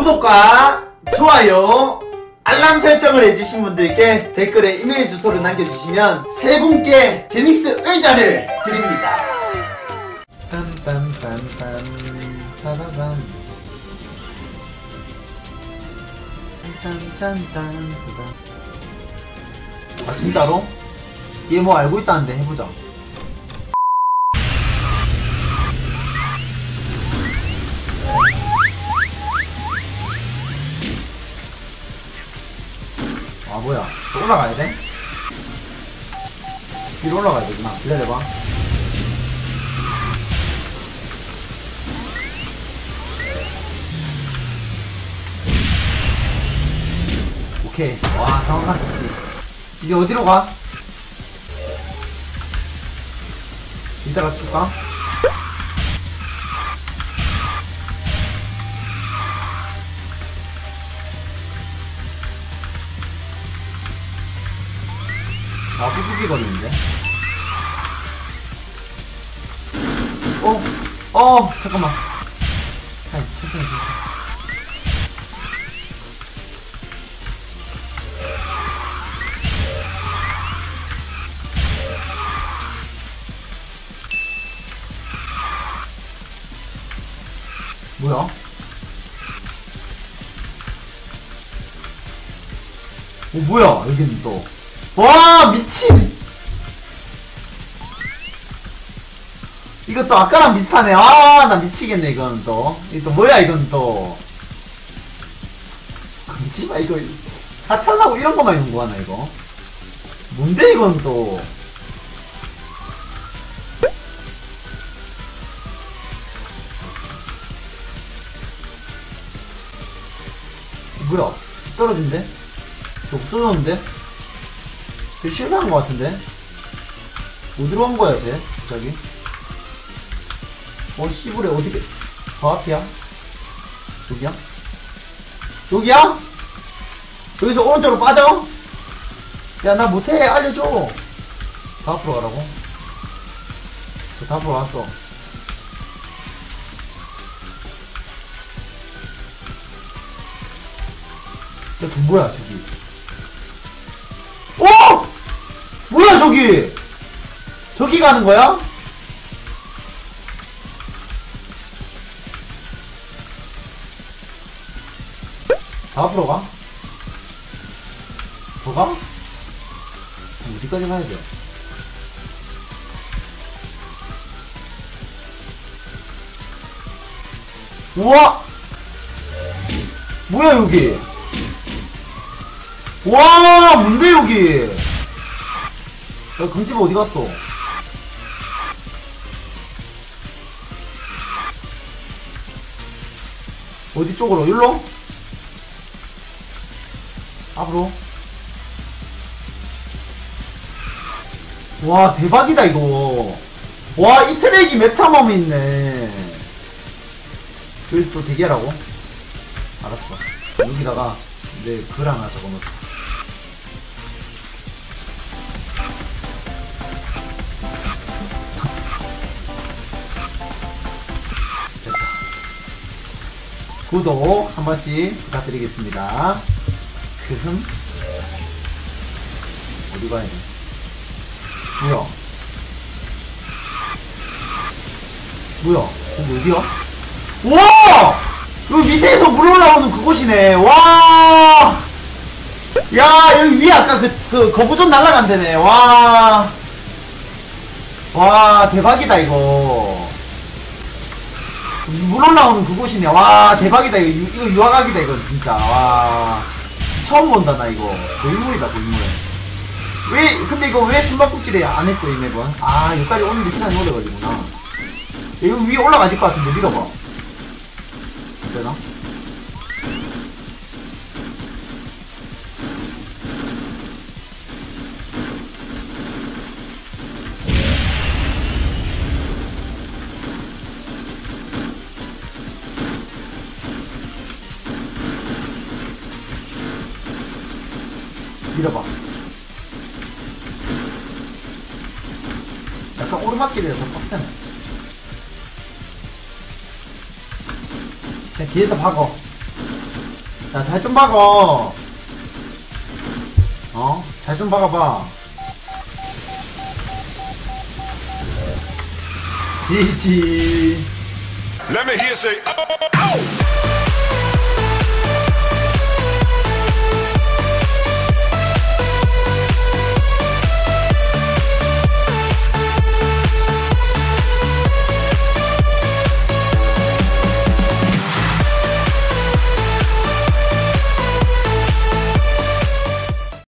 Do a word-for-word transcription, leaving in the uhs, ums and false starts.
구독과 좋아요 알람 설정을 해주신 분들께 댓글에 이메일 주소를 남겨주시면 세 분께 제닉스 의자를 드립니다. 빰빰빰빰 빠바밤 딴딴딴. 아 진짜로? 얘 뭐 알고 있다는데 해보자. 아 뭐야 또 올라가야 돼? 위로 올라가야 되구나. 기다려봐. 오케이. 와 정확한 착지. 이제 어디로 가? 이따가 줄까? 아 꾹꾹이 거리는데? 어? 어 잠깐만. 아이 천천히 천천히. 뭐야? 어 뭐야 여기는 또. 와 미친. 이것도 아까랑 비슷하네. 아 나 미치겠네 이거는 또. 이거 또 뭐야 이건 또. 잠시만 이거 사탄하고 이런 것만 연구하나 이거. 뭔데 이건 또. 뭐야 떨어진대? 저 없어졌는데? 쟤 실패한 것 같은데? 어디로 간 거야 쟤? 갑자기? 어 씨부레 어디게 저 앞이야? 여기야? 여기야? 여기서 오른쪽으로 빠져? 야 나 못해 알려줘. 다 앞으로 가라고? 저 다 앞으로 왔어. 야, 저 뭐야, 저기. 어! 뭐야, 저기! 저기 가는 거야? 다 앞으로 가? 더 가? 어디까지 가야 돼? 우와! 뭐야, 여기? 와 뭔데 여기. 야 금집 어디 갔어? 어디 쪽으로? 일로? 앞으로? 와 대박이다 이거. 와 이 트랙이 맵탐험이 있네. 여기 또 대기하라고? 알았어. 여기다가 내 글 하나 적어놓자. 됐다. 구독 한 번씩 부탁드리겠습니다. 크흠. 어디 가야 돼? 뭐야? 뭐야? 거기 어디야? 우와! 여기 밑에서 물 올라오는 그곳이네. 와! 야, 여기 위에 아까 그, 그, 거부존 날라간대네. 와. 와, 대박이다, 이거. 물 올라오는 그곳이네. 와, 대박이다. 이거, 유, 이거 유화각이다, 이거, 진짜. 와. 처음 본다, 나 이거. 고인물이다, 고인물. 왜, 근데 이거 왜 숨바꼭질에 안 했어, 이 맵은? 아, 여기까지 오는데 시간이 오래 걸리구나. 이거 위에 올라가질 것 같은데, 밀어봐. 되나? 밀어봐. 약간 오르막길이라서 빡세네. 그냥 뒤에서 박어. 야, 잘 좀 박어. 어? 잘 좀 박아봐. 지지. Let me hear say, oh, oh.